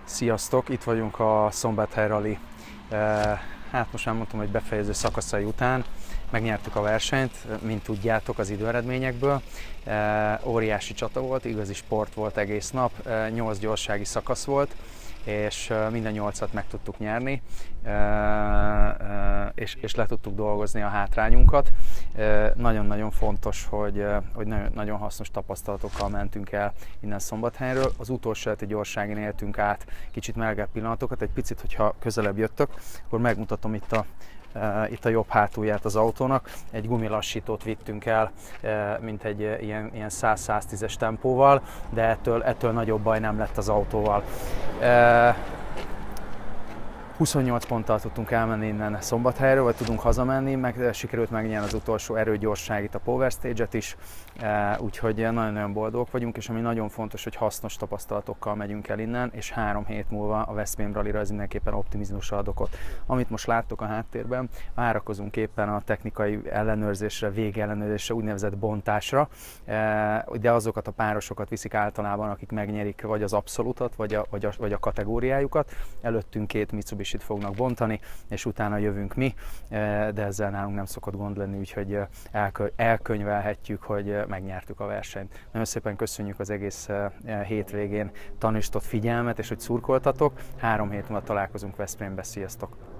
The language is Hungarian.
Sziasztok! Itt vagyunk a Szombathely Rally, hát most már mondtam, hogy befejező szakaszai után. Megnyertük a versenyt, mint tudjátok az időeredményekből. Óriási csata volt, igazi sport volt egész nap, 8 gyorsági szakasz volt, és minden 8-at meg tudtuk nyerni, és le tudtuk dolgozni a hátrányunkat. Nagyon-nagyon fontos, hogy nagyon hasznos tapasztalatokkal mentünk el innen Szombathelyről. Az utolsó heti gyorságin éltünk át kicsit melegebb pillanatokat, egy picit, hogyha közelebb jöttök, akkor megmutatom itt a jobb hátulját az autónak. Egy gumilassítót vittünk el, mint egy ilyen 100-110-es tempóval, de ettől nagyobb baj nem lett az autóval. 28 ponttal tudtunk elmenni innen Szombathelyről, vagy tudunk hazamenni, meg sikerült megnyerni az utolsó erőgyorságit, a Power Stage-et is, úgyhogy nagyon-nagyon boldogok vagyunk, és ami nagyon fontos, hogy hasznos tapasztalatokkal megyünk el innen, és 3 hét múlva a Veszprém Rallyra ez mindenképpen optimizmusra ad okot. Amit most láttok a háttérben, várakozunk éppen a technikai ellenőrzésre, végellenőrzésre, úgynevezett bontásra, de azokat a párosokat viszik általában, akik megnyerik vagy az abszolútat, vagy a kategóriájukat. Előttünk 2 Mitsubisit fognak bontani, és utána jövünk mi, de ezzel nálunk nem szokott gond lenni, úgyhogy elkönyvelhetjük, hogy megnyertük a versenyt. Nagyon szépen köszönjük az egész hétvégén tanúsított figyelmet, és hogy szurkoltatok. 3 hét múlva találkozunk Veszprémbe. Sziasztok!